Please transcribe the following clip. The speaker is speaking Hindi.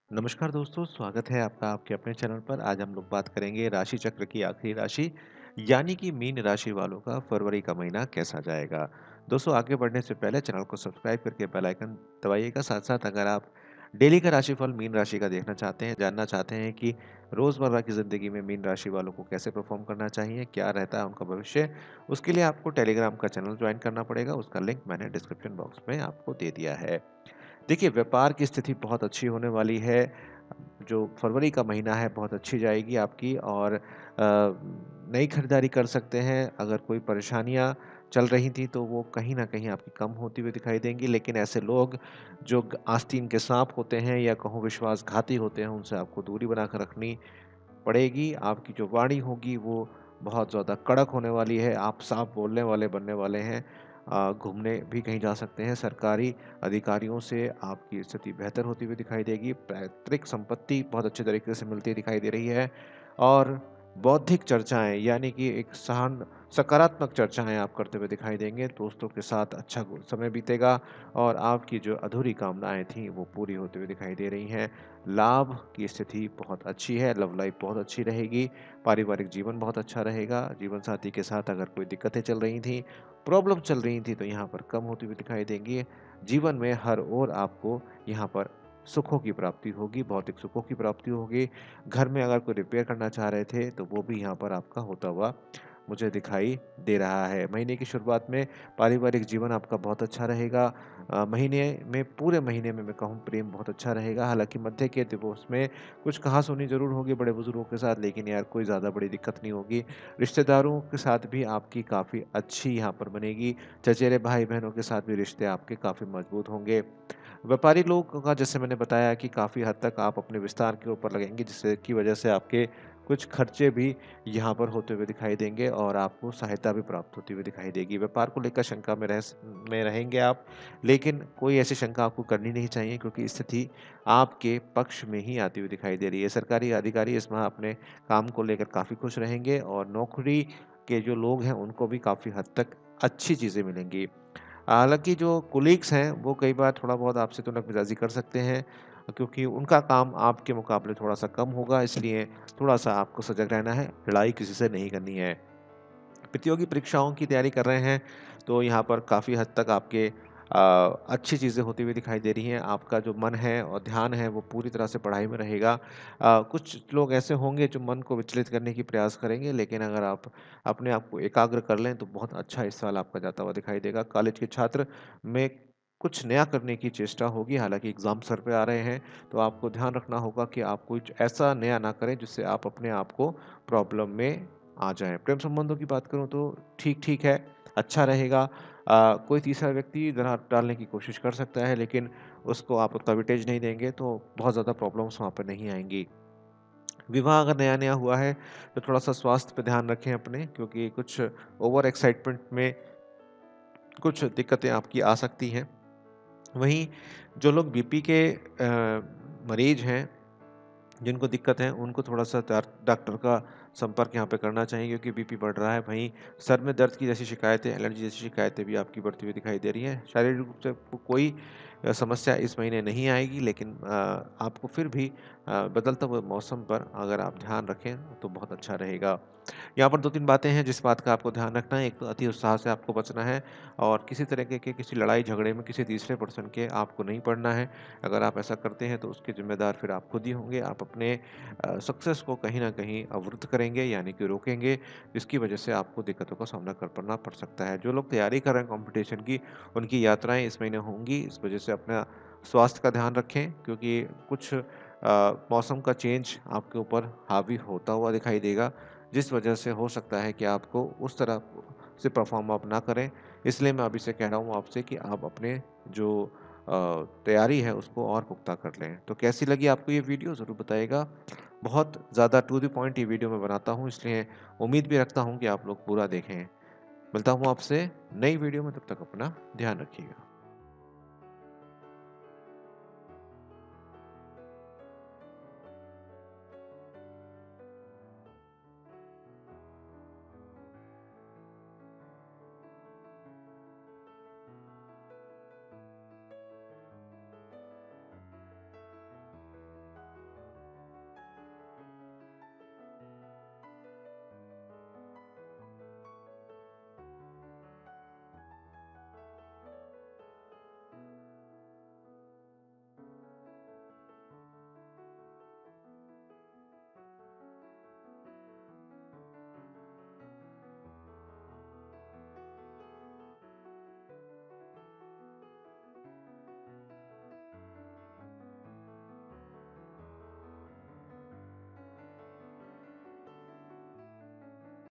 नमस्कार दोस्तों, स्वागत है आपका आपके अपने चैनल पर। आज हम लोग बात करेंगे राशि चक्र की आखिरी राशि यानी कि मीन राशि वालों का फरवरी का महीना कैसा जाएगा। दोस्तों, आगे बढ़ने से पहले चैनल को सब्सक्राइब करके बेल आइकन दबाइएगा। साथ-साथ अगर आप डेली का राशिफल मीन राशि का देखना चाहते हैं, जानना चाहते हैं कि रोज़मर्रा की ज़िंदगी में मीन राशि वालों को कैसे परफ़ॉर्म करना चाहिए, क्या रहता है उनका भविष्य, उसके लिए आपको टेलीग्राम का चैनल जॉइन करना पड़ेगा। उसका लिंक मैंने डिस्क्रिप्शन बॉक्स में आपको दे दिया है। देखिए, व्यापार की स्थिति बहुत अच्छी होने वाली है। जो फरवरी का महीना है बहुत अच्छी जाएगी आपकी और नई खरीदारी कर सकते हैं। अगर कोई परेशानियाँ चल रही थी तो वो कहीं न कहीं आपकी कम होती हुई दिखाई देंगी। लेकिन ऐसे लोग जो आस्तीन के साँप होते हैं या कहूँ विश्वासघाती होते हैं, उनसे आपको दूरी बनाकर रखनी पड़ेगी। आपकी जो वाणी होगी वो बहुत ज़्यादा कड़क होने वाली है। आप साफ बोलने वाले बनने वाले हैं। घूमने भी कहीं जा सकते हैं। सरकारी अधिकारियों से आपकी स्थिति बेहतर होती हुई दिखाई देगी। पैतृक संपत्ति बहुत अच्छे तरीके से मिलती दिखाई दे रही है और बौद्धिक चर्चाएँ यानी कि एक सकारात्मक चर्चाएँ आप करते हुए दिखाई देंगे। दोस्तों के साथ अच्छा समय बीतेगा और आपकी जो अधूरी कामनाएँ थीं वो पूरी होती हुई दिखाई दे रही हैं। लाभ की स्थिति बहुत अच्छी है, लव लाइफ बहुत अच्छी रहेगी, पारिवारिक जीवन बहुत अच्छा रहेगा, जीवनसाथी के साथ अगर कोई दिक्कतें चल रही थीं, प्रॉब्लम चल रही थी तो यहाँ पर कम होती हुई दिखाई देंगी। जीवन में हर ओर आपको यहाँ पर सुखों की प्राप्ति होगी, भौतिक सुखों की प्राप्ति होगी। घर में अगर कोई रिपेयर करना चाह रहे थे तो वो भी यहाँ पर आपका होता हुआ मुझे दिखाई दे रहा है। महीने की शुरुआत में पारिवारिक जीवन आपका बहुत अच्छा रहेगा। महीने में पूरे महीने में मैं कहूँ प्रेम बहुत अच्छा रहेगा। हालाँकि मध्य के दिवस में कुछ कहा-सुनी ज़रूर होगी बड़े-बुज़ुर्गों के साथ, लेकिन यार कोई ज़्यादा बड़ी दिक्कत नहीं होगी। रिश्तेदारों के साथ भी आपकी काफ़ी अच्छी यहाँ पर बनेगी। चचेरे भाई-बहनों के साथ भी रिश्ते आपके काफ़ी मज़बूत होंगे। व्यापारी लोग का जैसे मैंने बताया कि काफ़ी हद तक आप अपने विस्तार के ऊपर लगेंगे, जिससे की वजह से आपके कुछ खर्चे भी यहाँ पर होते हुए दिखाई देंगे और आपको सहायता भी प्राप्त होती हुई दिखाई देगी। व्यापार को लेकर शंका में रहेंगे आप, लेकिन कोई ऐसी शंका आपको करनी नहीं चाहिए क्योंकि स्थिति आपके पक्ष में ही आती हुई दिखाई दे रही है। सरकारी अधिकारी इस माह अपने काम को लेकर काफ़ी खुश रहेंगे और नौकरी के जो लोग हैं, उनको भी काफ़ी हद तक अच्छी चीज़ें मिलेंगी। हालाँकि जो कोलीग्स हैं, वो कई बार थोड़ा बहुत आपसे तुनक-मिज़ाजी कर सकते हैं क्योंकि उनका काम आपके मुकाबले थोड़ा-सा कम होगा, इसलिए थोड़ा-सा आपको सजग रहना है, लड़ाई किसी से नहीं करनी है। प्रतियोगी परीक्षाओं की तैयारी कर रहे हैं, तो यहाँ पर काफ़ी हद तक आपके अच्छी चीज़ें होती हुई दिखाई दे रही हैं। आपका जो मन है और ध्यान है, वो पूरी तरह से पढ़ाई में रहेगा। कुछ लोग ऐसे होंगे जो मन को विचलित करने की प्रयास करेंगे, लेकिन अगर आप अपने आप को एकाग्र कर लें, तो बहुत अच्छा इस साल आपका जाता हुआ दिखाई देगा। कॉलेज के छात्र में कुछ नया करने की चेष्टा होगी, हालाँकि एग्ज़ाम सर पे आ रहे हैं, तो आपको ध्यान रखना होगा कि आप कुछ ऐसा नया ना करें, जिससे आप अपने आप को प्रॉब्लम में आ जाएँ। प्रेम संबंधों की बात करूँ तो ठीक-ठीक है, अच्छा रहेगा। कोई तीसरा व्यक्ति दरार डालने की कोशिश कर सकता है, लेकिन उसको आप उतना वेटेज नहीं देंगे तो बहुत ज़्यादा प्रॉब्लम्स वहाँ पे नहीं आएँगी। विवाह अगर नया-नया हुआ है, तो थोड़ा-सा स्वास्थ्य पे ध्यान रखें अपने क्योंकि कुछ ओवर एक्साइटमेंट में कुछ दिक्कतें आपकी आ सकती हैं। वहीं जो लोग बीपी के मरीज़ हैं जिनको दिक्कत है, उनको थोड़ा-सा डॉक्टर का संपर्क यहाँ पे करना चाहिए क्योंकि बीपी बढ़ रहा है। वहीं सर में दर्द की जैसी शिकायतें, एलर्जी जैसी शिकायतें भी आपकी बढ़ती हुई दिखाई दे रही हैं। शारीरिक रूप से कोई समस्या इस महीने नहीं आएगी लेकिन आपको फिर भी बदलते हुए मौसम पर अगर आप ध्यान रखें, तो बहुत अच्छा रहेगा। यहाँ पर 2-3 बातें हैं जिस बात का आपको ध्यान रखना है। एक तो अति उत्साह से आपको बचना है और किसी तरीके के किसी लड़ाई-झगड़े में किसी तीसरे पर्सन के आपको नहीं पड़ना है। अगर आप ऐसा करते हैं तो उसके ज़िम्मेदार फिर आप खुद ही होंगे। आप अपने सक्सेस को कहीं न कहीं अवरुद्ध करेंगे यानी कि रोकेंगे, जिसकी वजह से आपको दिक्कतों का सामना करना पड़ सकता है। जो लोग तैयारी कर रहे हैं कॉम्पिटिशन की, उनकी यात्राएँ इस महीने होंगी। इस वजह से अपना स्वास्थ्य का ध्यान रखें क्योंकि कुछ मौसम का चेंज आपके ऊपर हावी होता हुआ दिखाई देगा, जिस वजह से हो सकता है कि आपको उस तरह से परफ़ॉर्म आप ना करें। इसलिए मैं अभी से कह रहा हूँ आपसे कि आप अपने जो तैयारी है उसको और पुख्ता कर लें। तो कैसी लगी आपको ये वीडियो ज़रूर बताइएगा। बहुत ज़्यादा टू द पॉइंट ये वीडियो मैं बनाता हूँ इसलिए उम्मीद भी रखता हूँ कि आप लोग पूरा देखें। मिलता हूँ आपसे नई वीडियो में, तब तक अपना ध्यान रखिएगा।